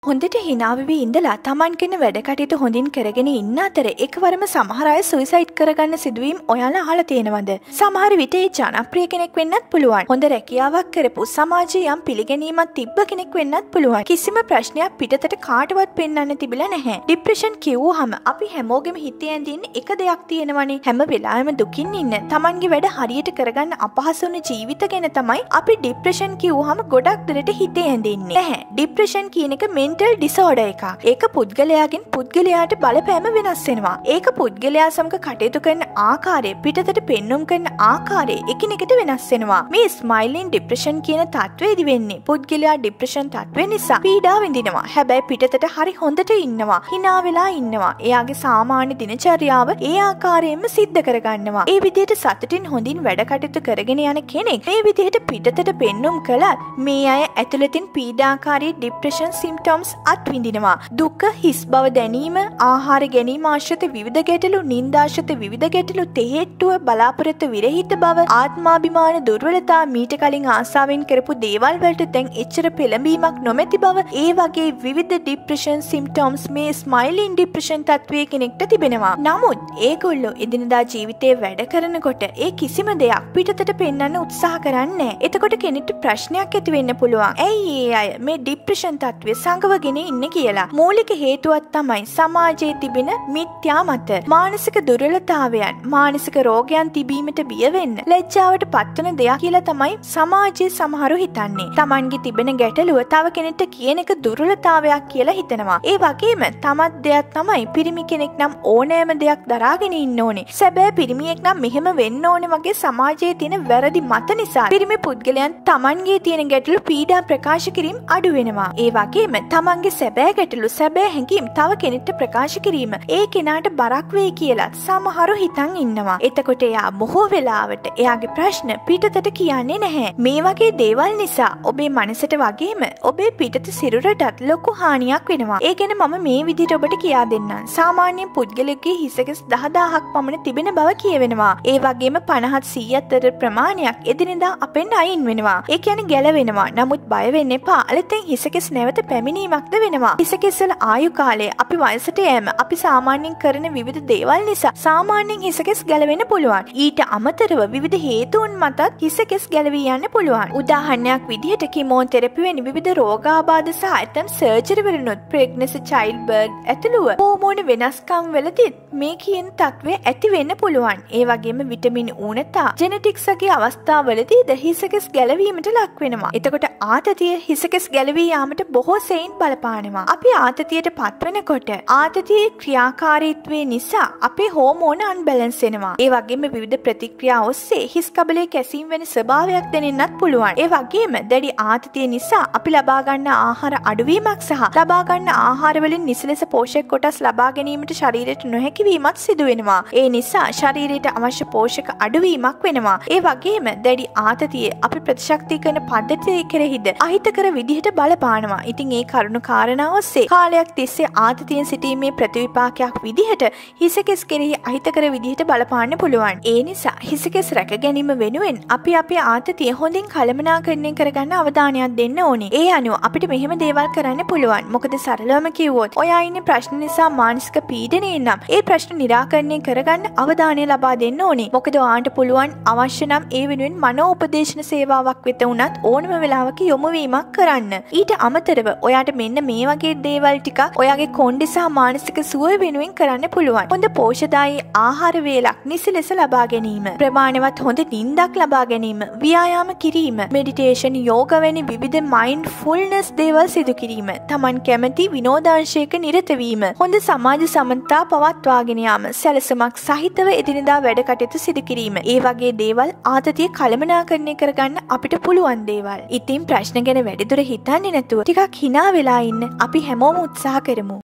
හොඳට hina වෙවි ඉඳලා Taman කෙන වැඩ කටයුතු හොඳින් කරගෙන ඉන්න අතර එකවරම සමහර අය සුයිසයිඩ් කරගන්න සිදුවීම් ඔයාලා අහලා තියෙනවද? සමහර විට ඒ ජනප්‍රිය කෙනෙක් වෙන්නත් පුළුවන්. හොඳ රැකියාවක් කරපු සමාජයේ යම් පිළිගැනීමක් තිබ්බ කෙනෙක් වෙන්නත් පුළුවන්. කිසිම ප්‍රශ්නයක් පිටතට කාටවත් පෙන්වන්න තිබිලා නැහැ. ડિප්‍රෙෂන් කිව්වහම අපි හැමෝගෙම හිතේ ඇඳින්න එක දෙයක් තියෙනවනේ. හැම වෙලාවෙම දුකින් ඉන්න Tamanගේ වැඩ හරියට කරගන්න අපහසු වෙන ජීවිත ගැන තමයි අපි ડિප්‍රෙෂන් කිව්වහම ගොඩක් දෙරට හිතේ ඇඳින්නේ. නැහැ. ડિප්‍රෙෂන් කියන එක mental disorder එකක්. ඒක පුද්ගලයාගෙන් පුද්ගලයාට බලපෑම වෙනස් වෙනවා. ඒක පුද්ගලයා සමග කටයුතු කරන ආකාරය, පිටතට පෙන්눔 කරන ආකාරය එකිනෙකට වෙනස් වෙනවා. මේ smiling depression කියන තත්ත්වයේදී වෙන්නේ පුද්ගලයා depression තත්ත්වය නිසා පීඩා විඳිනවා. හැබැයි පිටතට හරි හොඳට ඉන්නවා. hina වෙලා ඉන්නවා. එයාගේ සාමාන්‍ය දිනචර්යාව ඒ ආකාරයෙන්ම සිද්ධ කරගන්නවා. ඒ විදිහට සතුටින් හොඳින් වැඩ කටයුතු කරගෙන යන කෙනෙක් මේ විදිහට පිටතට පෙන්눔 කළත් මේ අය ඇතුළතින් පීඩාකාරී depression symptoms අත්විඳිනවා. දුක, හිස් බව දැනීම, ආහාර ගැනීම ආශ්‍රිත විවිධ ගැටලු, නිന്ദාශ්‍රිත විවිධ ගැටලු, තෙහෙට්ටුව, බලාපොරොත්තු විරහිත බව, ආත්මාභිමාන දුර්වලතා, මීට කලින් ආසාවෙන් කරපු දේවල් වලට දැන් එච්චර පෙළඹීමක් නොමැති බව, ඒ වගේ විවිධ depression symptoms මේ smiling depression තත්වයේ කෙනෙක්ට තිබෙනවා. නමුත් ඒගොල්ලෝ එදිනදා ජීවිතේ වැඩ කරනකොට ඒ කිසිම දෙයක් පිටතට පෙන්වන්න උත්සාහ කරන්නේ නැහැ. එතකොට කෙනෙක්ට ප්‍රශ්නයක් ඇති වෙන්න පුළුවන්. ඇයි ඒ අය මේ depression තත්වයේ සංගවගෙන ඉන්නේ කියලා. මූලික හේතුවක් තමයි සමාජයේ තිබෙන මිත්‍යා මත. මානසික දුර්වලතාවයන්, මානසික රෝගයන් තිබීමට බිය වෙන්න, ලැජ්ජාවට පත්වන දෙයක් කියලා තමයි සමාජයේ සමහරු හිතන්නේ. Tamanගේ තිබෙන ගැටලුව තව කෙනෙක්ට කියන එක දුර්වලතාවයක් කියලා හිතනවා. ඒ වගේම තමත් දෙයක් තමයි පිරිමි කෙනෙක් නම් ඕනෑම දෙයක් දරාගෙන ඉන්න ඕනේ. සැබෑ පිරිමියෙක් නම් මෙහෙම වෙන්න ඕනේ වගේ සමාජයේ තියෙන වැරදි මත නිසා පිරිමි පුද්ගලයන් Tamanගේ තියෙන ගැටලු පීඩා ප්‍රකාශ කිරීම අඩු වෙනවා. ඒ වගේම Tamanගේ සැබෑ ගැටලු, සැබෑ හැඟීම් තව කෙනෙක්ට ප්‍රකාශ කිරීම ඒ කෙනාට බරක් වෙයි කියලා සමහරු හිතන් ඉන්නවා. එතකොට එයා බොහෝ වෙලාවට එයාගේ ප්‍රශ්න පිටතට කියන්නේ නැහැ. මේ වගේ දේවල් නිසා ඔබේ මනසට වගේම ඔබේ පිටත සිරුරටත් ලොකු හානියක් වෙනවා. ඒ ගැන මම මේ විදිහට ඔබට කියා දෙන්නම්. සාමාන්‍ය පුද්ගලයෙකුගේ හිසකස් 10000ක් පමණ තිබෙන බව කියවෙනවා. ඒ වගේම 50-100 අතර ප්‍රමාණයක් එදිනෙදා අපෙන් අයින් වෙනවා. ඒ කියන්නේ ගැලවෙනවා. නමුත් බය වෙන්න එපා. අලුතෙන් හිසකස් නැවත පැමිණීමක්ද වෙනවා. හිසකස් වල ආයු කාලය, අපි වයසට යෑම, අපි සාමාන්‍යයෙන් කරන විවිධ දේවල් නිසා සාමාන්‍යයෙන් හිසකස් ගැලවෙන්න පුළුවන්. ඊට අමතරව විවිධ හේතුන් මතත් හිසකස් ගැලවී යන්න පුළුවන්. උදාහරණයක් විදිහට කිමෝതെරපි වැනි විවිධ රෝගාබාධ සහ ඇතම් සර්ජරි වලිනුත් ප්‍රෙග්නන්සි, චයිල්ඩ් බර්ත් ඇතුළුව හෝමෝන වෙනස්කම් වලදී මේ කියන තත්ත්වය ඇති වෙන්න පුළුවන්. ඒ වගේම විටමින් ඌනතා, ජෙනටික්ස් වගේ අවස්ථාවලදීද හිසකස් ගැලවීමට ලක් වෙනවා. එතකොට ආතතිය හිසකස් ගැලවී යාමට බොහෝ සෙයින් බලපානවා. අපි ආතතියට පත්වෙනකොට ආතතියේ ක්‍රියාකාරීත්වය නිසා අපේ හෝමෝන අන්බැලන්ස් වෙනවා. ඒ වගේම විවිධ ප්‍රතික්‍රියා ඔස්සේ හිස් කබලේ කැසීම් වෙන ස්වභාවයක් දැනෙන්නත් පුළුවන්. ඒ වගේම දැඩි ආතතිය නිසා අපි ලබා ගන්න ආහාර අඩුවීමක් සහ ලබා ගන්න ආහාර වලින් නිසි පෝෂක කොටස් ලබා ගැනීමට ශරීරයට නොහැකි වීමත් සිදු වෙනවා. ඒ නිසා ශරීරයට අවශ්‍ය පෝෂක අඩුවීමක් වෙනවා. ඒ වගේම දැඩි ආතතිය අපි ප්‍රතිශක්තිකරණ පද්ධතිය කෙරෙහිද අහිතකර විදිහට බලපානවා. ඉතින් ඒ කරුණු කාරණා ඔස්සේ කාලයක් තිස්සේ ආතතියෙන් සිටීමේ ප්‍රතිවිපාකයක් විදිහට හිසකස් කෙරෙහි අහිතකර විදිහට බලපාන්න පුළුවන්. ඒ නිසා හිසකස් රැක ගැනීම වෙනුවෙන් අපි අපේ ආතතිය හොඳින් කළමනාකරණය කරගන්න අවධානයක් දෙන්න ඕනේ. ඒ අනුව අපිට මෙහෙම දේවල් කරන්න පුළුවන්. මොකද සරලවම කිව්වොත් ඔයා ඉන්නේ ප්‍රශ්න නිසා මානසික පීඩනයෙන් නම් ඒ ප්‍රශ්න निराකරණය කරගන්න අවධානය ලබා දෙන්න ඕනේ. මොකද ඔයාට පුළුවන් අවශ්‍ය නම් ඒ වෙනුවෙන් මනෝ උපදේශන සේවාවක් වෙත උනත් ඕනම වෙලාවක යොමු වීමක් කරන්න. ඊට අමතරව ඔයාට මෙන්න මේ වගේ දේවල් ටික ඔයාගේ කොණ්ඩේ සහ මානසික සුවය වෙනුවෙන් කරන්න පුළුවන්. හොඳ පෝෂදායී ආහාර වේලක් නිසි ලෙස ලබා ගැනීම, ප්‍රමාණවත් හොඳ නිින්දක් ලබා ගැනීම, ව්‍යායාම කිරීම, මෙඩිටේෂන්, යෝග වැනි විවිධ මයින්ඩ්ෆුල්නස් දේවල් සිදු කිරීම, Taman කැමති විනෝදාංශයක නිරත වීම, හොඳ සමාජ සමන්තා පවත්වාගෙන යාම, සැලසුමක් සහිතව එදිනෙදා වැඩ කටයුතු සිදු කිරීම. ඒ වගේ දේවල් ආතතිය කළමනාකරණය කරගන්න අපිට පුළුවන් දේවල්. ඉතින් ප්‍රශ්න ගැන වැඩිදුර හිතන්නේ නැතුව ටිකක් hina වෙලා ඉන්න අපි හැමෝම උත්සාහ කරමු.